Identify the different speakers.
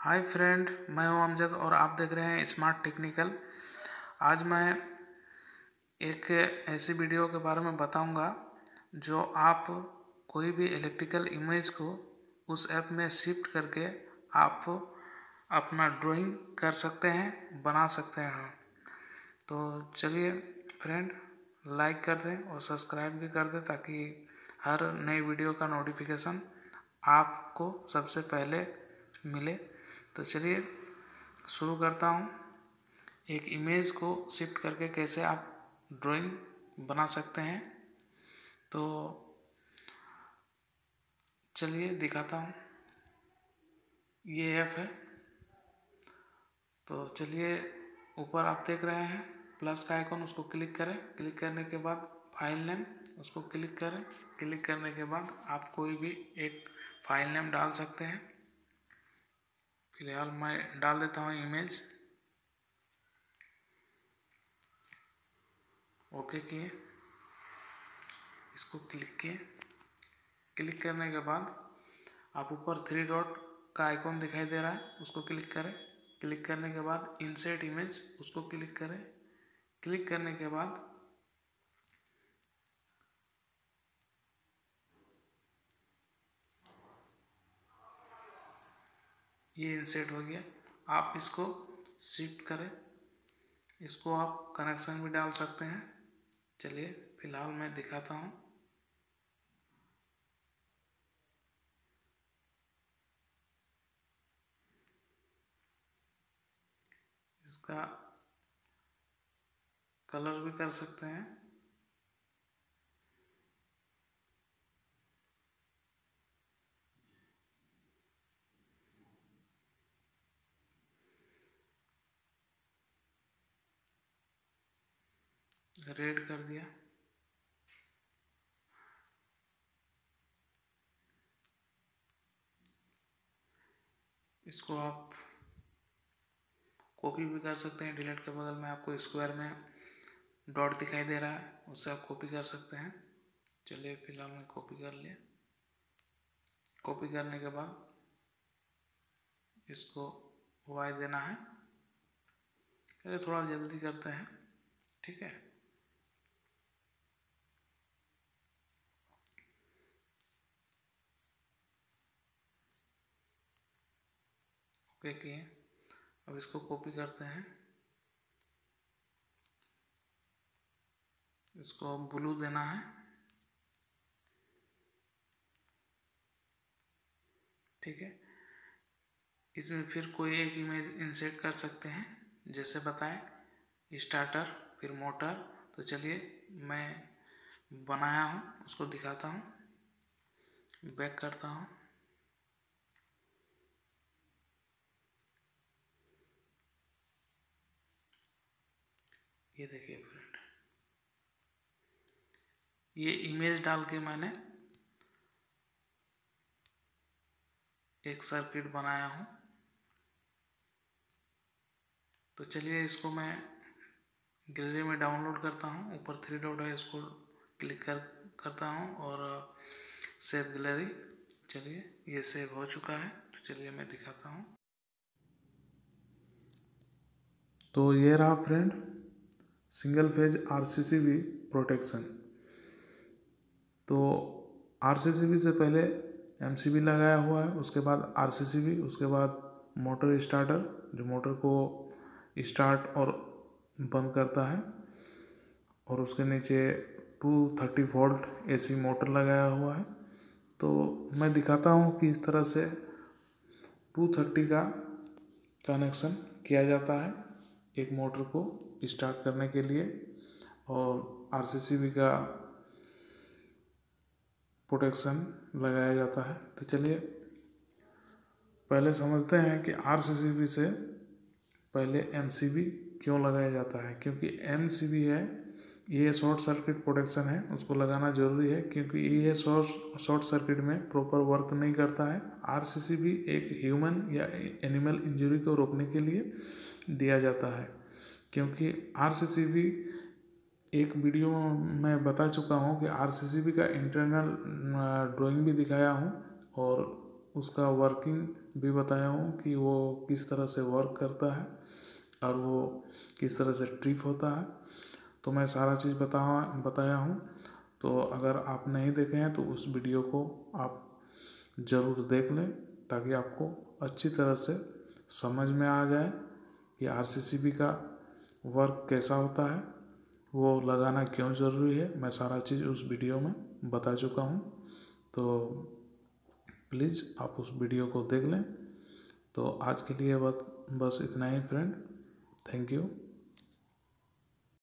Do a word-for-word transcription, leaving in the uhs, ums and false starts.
Speaker 1: Hi friend, मैं हूं अमजद और आप देख रहे हैं स्मार्ट टेक्निकल। आज मैं एक ऐसी वीडियो के बारे में बताऊंगा जो आप कोई भी इलेक्ट्रिकल इमेज को उस ऐप में शिफ्ट करके आप अपना ड्राइंग कर सकते हैं, बना सकते हैं। तो चलिए फ्रेंड, लाइक कर दें और सब्सक्राइब भी कर दें ताकि हर नई वीडियो का नोटिफिकेशन आपको सबसे पहले मिले। तो चलिए शुरू करता हूँ। एक इमेज को शिफ्ट करके कैसे आप ड्राइंग बना सकते हैं, तो चलिए दिखाता हूँ। ये ऐप है, तो चलिए ऊपर आप देख रहे हैं प्लस का आइकॉन, उसको क्लिक करें। क्लिक करने के बाद फाइल नेम, उसको क्लिक करें। क्लिक करने के बाद आप कोई भी एक फाइल नेम डाल सकते हैं। फिलहाल मैं डाल देता हूँ इमेज। ओके किए, इसको क्लिक किए। क्लिक करने के बाद आप ऊपर थ्री डॉट का आइकॉन दिखाई दे रहा है, उसको क्लिक करें। क्लिक करने के बाद इंसर्ट इमेज, उसको क्लिक करें। क्लिक करने के बाद ये इंसर्ट हो गया। आप इसको शिफ्ट करें, इसको आप कनेक्शन भी डाल सकते हैं। चलिए फिलहाल मैं दिखाता हूँ। इसका कलर भी कर सकते हैं। रेड कर दिया। इसको आप कॉपी भी कर सकते हैं। डिलीट के बगल में आपको स्क्वायर में डॉट दिखाई दे रहा है, उससे आप कॉपी कर सकते हैं। चलिए फिलहाल मैं कॉपी कर लिया। कॉपी करने के बाद इसको वाई देना है। चलिए थोड़ा जल्दी करते हैं, ठीक है। ओके किए। अब इसको कॉपी करते हैं। इसको ब्लू देना है, ठीक है। इसमें फिर कोई एक इमेज इंसर्ट कर सकते हैं, जैसे बताएं स्टार्टर, फिर मोटर। तो चलिए मैं बनाया हूँ, उसको दिखाता हूँ। बैक करता हूँ। ये देखिए फ्रेंड, ये इमेज डाल के मैंने एक सर्किट बनाया हूँ। तो चलिए इसको मैं गैलरी में डाउनलोड करता हूँ। ऊपर थ्री डॉट है, इसको क्लिक कर करता हूँ और सेव गैलरी। चलिए ये सेव हो चुका है। तो चलिए मैं दिखाता हूँ। तो ये रहा friend, single phase RCCB protection. तो आरसीसीबी से पहले एमसीबी लगाया हुआ है, उसके बाद आरसीसीबी, उसके बाद मोटर स्टार्टर जो मोटर को स्टार्ट और बंद करता है, और उसके नीचे two thirty volt AC motor लगाया हुआ है। तो मैं दिखाता हूँ कि इस तरह से टू थर्टी का कनेक्शन किया जाता है एक मोटर को स्टार्ट करने के लिए, और आरसीसीबी का प्रोटेक्शन लगाया जाता है। तो चलिए पहले समझते हैं कि आरसीसीबी से पहले एमसीबी क्यों लगाया जाता है। क्योंकि एमसीबी है, ये शॉर्ट सर्किट प्रोटेक्शन है, उसको लगाना ज़रूरी है क्योंकि ये शॉर्ट शॉर्ट सर्किट में प्रॉपर वर्क नहीं करता है। आरसीसीबी एक ह्यूमन या एनिमल इंजरी को रोकने के लिए दिया जाता है। क्योंकि आरसीसीबी, एक वीडियो में बता चुका हूँ कि आरसीसीबी का इंटरनल ड्राइंग भी दिखाया हूँ, और उसका वर्किंग भी बताया हूँ कि वो किस तरह से वर्क करता है और वो किस तरह से ट्रिप होता है। तो मैं सारा चीज़ बता बताया हूँ। तो अगर आप नहीं देखे हैं तो उस वीडियो को आप ज़रूर देख लें, ताकि आपको अच्छी तरह से समझ में आ जाए कि आरसीसीबी का वर्क कैसा होता है, वो लगाना क्यों ज़रूरी है। मैं सारा चीज़ उस वीडियो में बता चुका हूँ। तो प्लीज़ आप उस वीडियो को देख लें। तो आज के लिए बस बस इतना ही फ्रेंड। Thank you.